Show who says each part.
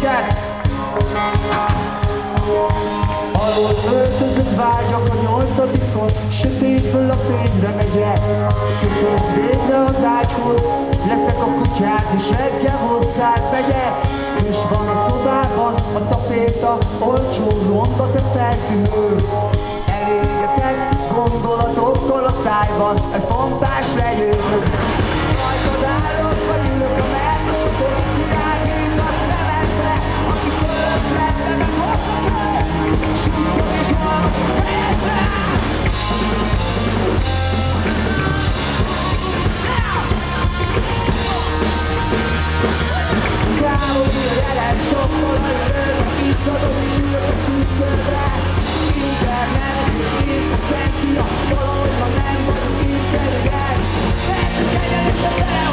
Speaker 1: minket. Alul öltözött vágyak a 8-on, sötétből a fényre megyek. Kötözz végre az ágyhoz, leszek a kutyád és reggel hozzád megyek. És van a szobában a tapéta, olcsó ronda, de feltűnő. Elégetek gondolatokkal a szájban, ez fontás lejövő. Rajtad állok, vagy ülök a mellesokon, világít a szemedbe, aki fölött lenne, meg hoznak el. Súlyog és halmas a fejedbe. Kávodi a jelen, sokkal nagyobb, izzadok és ülök a küzdőre. Internet és impotencia, valahogy ma nem vagyok intelligens. Mert a kegyenes a tele